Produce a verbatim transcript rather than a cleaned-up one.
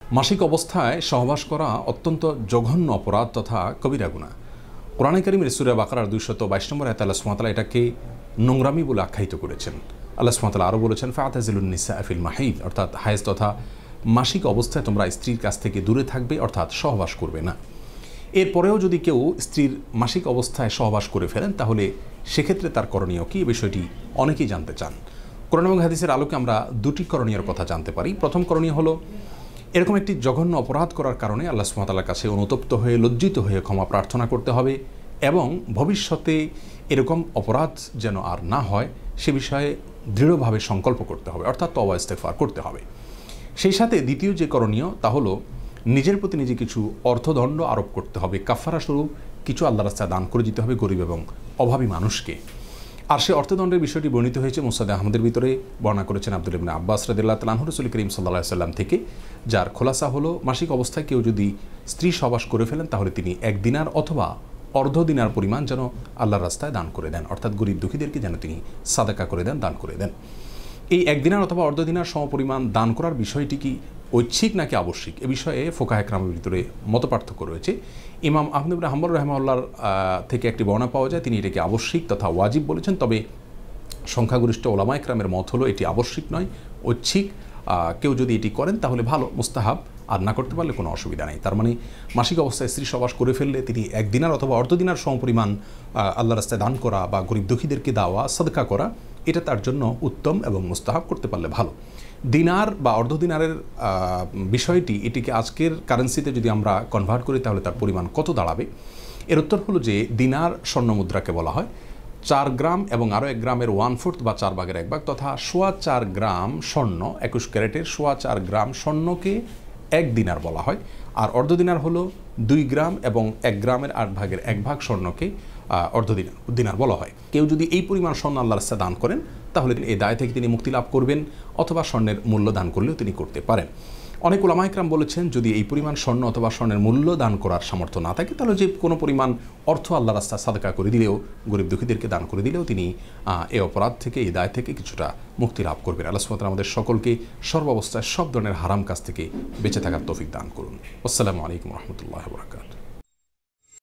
মাসিক অবস্থায় সহবাস করা অত্যন্ত জঘন্য অপরাধ তথা কবিরা গুনাহ। কোরআনে কারীমের সূরা বাকারার দুইশত বাইশ নম্বর আয়াতে আল্লাহ সুবহানাহু ওয়া তাআলা এটাকে নোংরামি বলে আখ্যায়িত করেছেন। আল্লাহ সুবহানাহু ওয়া তাআলা আরও বলেছেন, ফাতাজিলুন নিসা ফিল মাহিদ, অর্থাৎ হায়েজ তথা মাসিক অবস্থায় তোমরা স্ত্রীর কাছ থেকে দূরে থাকবে, অর্থাৎ সহবাস করবে না। এরপরেও যদি কেউ স্ত্রীর মাসিক অবস্থায় সহবাস করে ফেলেন তাহলে সেক্ষেত্রে তার করণীয় কী, এই বিষয়টি অনেকেই জানতে চান। কোরআন এবং হাদিসের আলোকে আমরা দুটি করণীয়ের কথা জানতে পারি। প্রথম করণীয় হলো, এরকম একটি জঘন্য অপরাধ করার কারণে আল্লাহ সুবহানাহু ওয়া তাআলার কাছে অনুতপ্ত হয়ে লজ্জিত হয়ে ক্ষমা প্রার্থনা করতে হবে এবং ভবিষ্যতে এরকম অপরাধ যেন আর না হয় সে বিষয়ে দৃঢ়ভাবে সংকল্প করতে হবে, অর্থাৎ তওবা ইস্তেগফার করতে হবে। সেই সাথে দ্বিতীয় যে করণীয় তা হলো নিজের প্রতি নিজে কিছু অর্থদণ্ড আরোপ করতে হবে, কাফারা স্বরূপ কিছু আল্লাহর রাস্তায় দান করে দিতে হবে গরিব এবং অভাবী মানুষকে। আর সে অর্থদণ্ডের বিষয়টি বর্ণিত হয়েছে মুসনাদে আহমদের ভিতরে, বর্ণনা করেছেন আব্দুল্লাহ ইবনে আব্বাস রাদিয়াল্লাহু তাআলা আনহু রাসূল করিম সাল্লাল্লাহু আলাইহি ওয়াসাল্লাম থেকে, যার খোলাসা হলো মাসিক অবস্থায় কেউ যদি স্ত্রী সহবাস করে ফেলেন তাহলে তিনি এক দিনার অথবা অর্ধ দিনার পরিমাণ যেন আল্লাহর রাস্তায় দান করে দেন, অর্থাৎ গরিব দুঃখীদেরকে যেন তিনি সাদাকা করে দেন, দান করে দেন। এই এক দিনার অথবা অর্ধ দিনার সমপরিমাণ দান করার বিষয়টি কি ঐচ্ছিক নাকি আবশ্যিক, এ বিষয়ে ফোকাহে কেরামের ভিতরে মতপার্থক্য রয়েছে। ইমাম আহমদ ইবনে হাম্বল রাহিমাহুল্লাহর থেকে একটি বর্ণনা পাওয়া যায়, তিনি এটাকে আবশ্যিক তথা ওয়াজিব বলেছেন। তবে সংখ্যাগরিষ্ঠ ওলামায়ে কেরামের মত হলো এটি আবশ্যিক নয়, ঐচ্ছিক। কেউ যদি এটি করেন তাহলে ভালো, মুস্তাহাব, আর না করতে পারলে কোনো অসুবিধা নেই। তার মানে মাসিক অবস্থায় স্ত্রী সহবাস করে ফেললে তিনি এক দিনার অথবা অর্ধ দিনার সমপরিমাণ আল্লাহর রাস্তায় দান করা বা গরিব দুঃখীদেরকে দেওয়া, সাদকা করা, এটা তার জন্য উত্তম এবং মুস্তাহাব, করতে পারলে ভালো। দিনার বা অর্ধ দিনারের বিষয়টি, এটিকে আজকের কারেন্সিতে যদি আমরা কনভার্ট করি তাহলে তার পরিমাণ কত দাঁড়াবে? এর উত্তর হলো যে দিনার স্বর্ণ মুদ্রাকে বলা হয় চার গ্রাম এবং আরও এক গ্রামের ওয়ান ফোর্থ বা চার ভাগের এক ভাগ, তথা সোয়া চার গ্রাম স্বর্ণ, একুশ ক্যারেটের সোয়া চার গ্রাম স্বর্ণকে এক দিনার বলা হয়। আর অর্ধ দিনার হলো দুই গ্রাম এবং এক গ্রামের আট ভাগের এক ভাগ স্বর্ণকে অর্ধ দিনার দিনার বলা হয়। কেউ যদি এই পরিমাণ স্বর্ণ আল্লাহর রাস্তায় দান করেন তাহলে এই দায় থেকে তিনি মুক্তি লাভ করবেন, অথবা স্বর্ণের মূল্য দান করলেও তিনি করতে পারেন। অনেক উলামায়ে কেরাম বলেছেন, যদি এই পরিমাণ স্বর্ণ অথবা স্বর্ণের মূল্য দান করার সামর্থ্য না থাকে তাহলে যে কোনো পরিমাণ অর্থ আল্লাহর রাস্তায় সাদকা করে দিলেও, গরিব দুঃখীদেরকে দান করে দিলেও তিনি এই অপরাধ থেকে, এই দায় থেকে কিছুটা মুক্তি লাভ করবেন। আল্লাহ সুবহানাহু ওয়া তাআলা আমাদের সকলকে সর্বাবস্থায় সব ধরনের হারাম কাজ থেকে বেঁচে থাকার তৌফিক দান করুন। আসসালামু আলাইকুম ওয়া রাহমাতুল্লাহি ওয়া বারাকাতুহু।